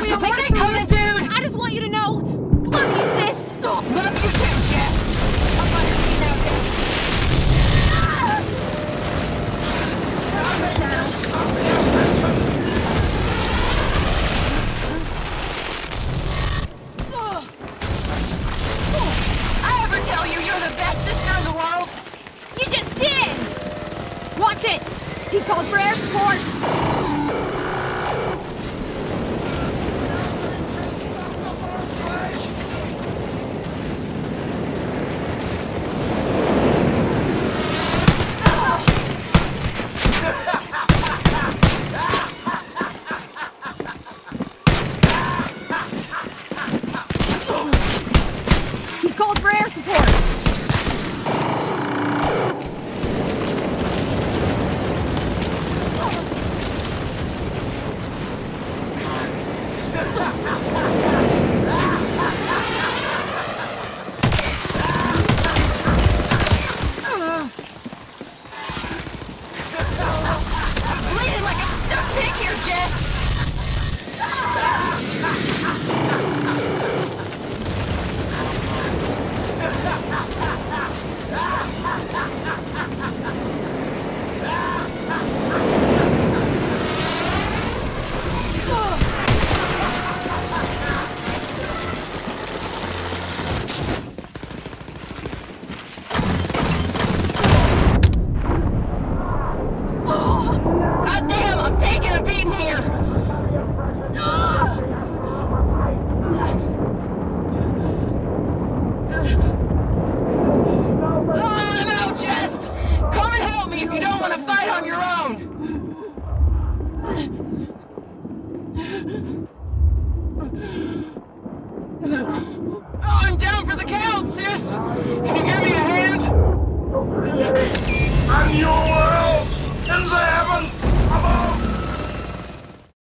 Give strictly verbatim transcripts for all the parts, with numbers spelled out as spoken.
we don't make We're it through coming, this. dude! I just want you to know, love you, sis. Oh, love you too, Jess! I'm on your feet now, Jess. I ever tell you you're the best sister in the world? You just did! Watch it! He's called for air support! He's called for air support! Bleeding like a stuck pig here, Jess! God damn, I'm taking a beating here! Oh, I'm out, Jess! Come and help me if you don't want to fight on your own! Oh, I'm down for the count, sis! Can you give me a hand? And your world in the heavens above!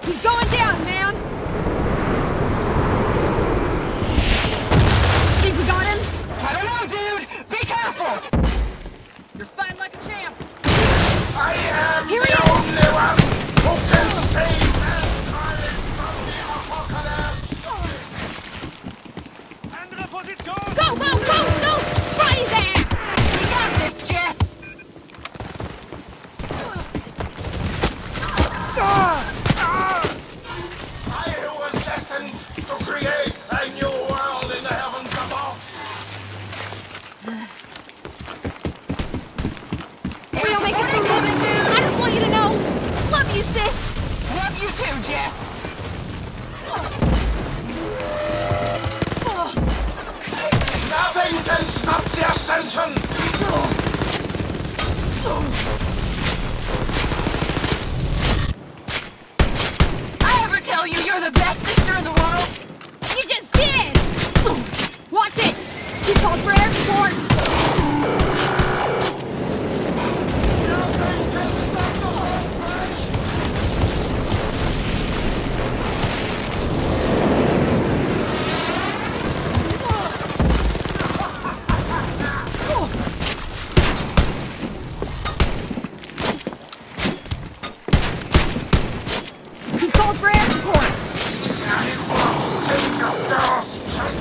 He's going down, man! Think we got him? I don't know, dude! Be careful! You're fighting like a champ! I am Here the he is. only one who can save mankind from the apocalypse! Andere Position! Go, go, go, go! Fry his ass! We got this, Jess! I who was destined to create a new world in the heavens above! We don't make it through this. I just want you to know. Love you, sis. Love you too, Jess! Nothing can stop the ascension! I ever tell you you're the best sister in the world? You just did. Watch it. He's called for air support. Nothing can stop the whole place! He's called for air support. I won't take your ghost!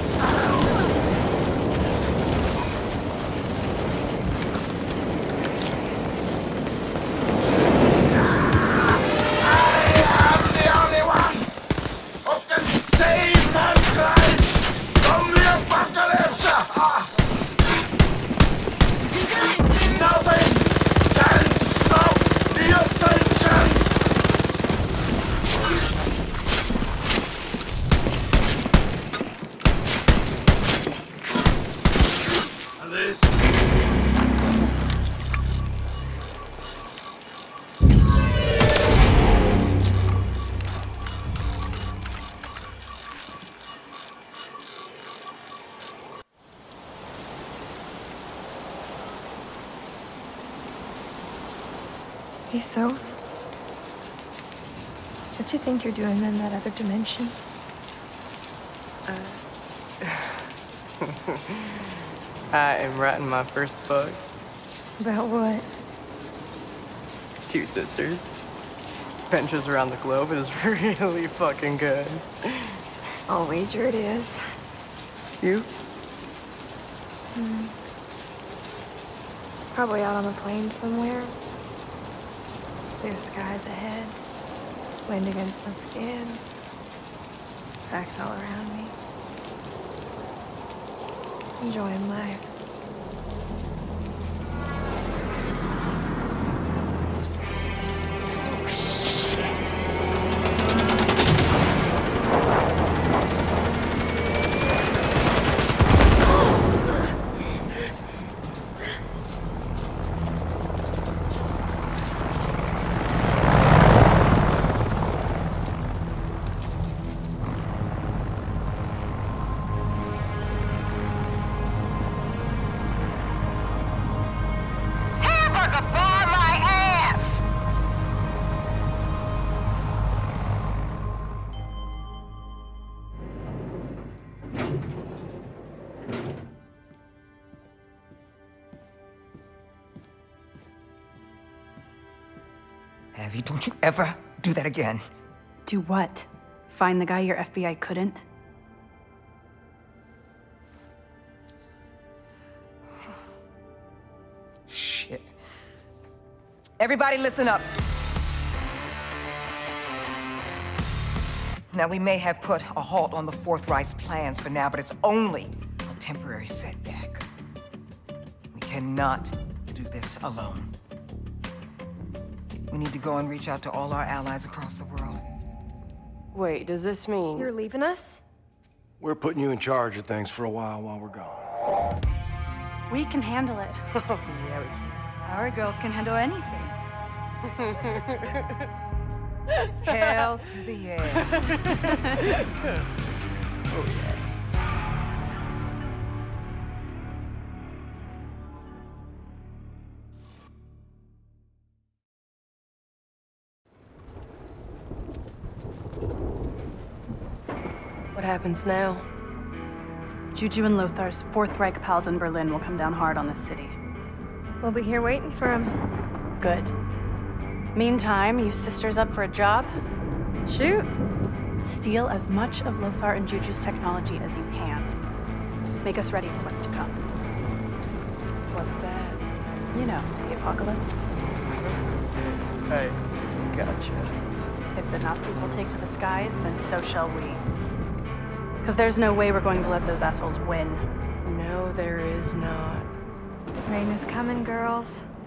Hey, so? What you think you're doing in that other dimension? I am writing my first book. About what? Two sisters. Adventures around the globe. It is really fucking good. I'll wager it is. You? Hmm. Probably out on a plane somewhere. Clear skies ahead. Wind against my skin. Facts all around me. Enjoying life. Abby, don't you ever do that again. Do what? Find the guy your F B I couldn't? Shit. Everybody listen up. Now, we may have put a halt on the Fourth Reich's plans for now, but it's only a temporary setback. We cannot do this alone. We need to go and reach out to all our allies across the world. Wait, does this mean... You're leaving us? We're putting you in charge of things for a while while we're gone. We can handle it. Yeah, we can. Our girls can handle anything. Hell to the yeah. Oh, yeah. What happens now? Juju and Lothar's Fourth Reich pals in Berlin will come down hard on this city. We'll be here waiting for him. Good. Meantime, you sisters up for a job? Shoot. Steal as much of Lothar and Juju's technology as you can. Make us ready for what's to come. What's that? You know, the apocalypse. Hey, gotcha. If the Nazis will take to the skies, then so shall we. Because there's no way we're going to let those assholes win. No, there is not. Rain is coming, girls.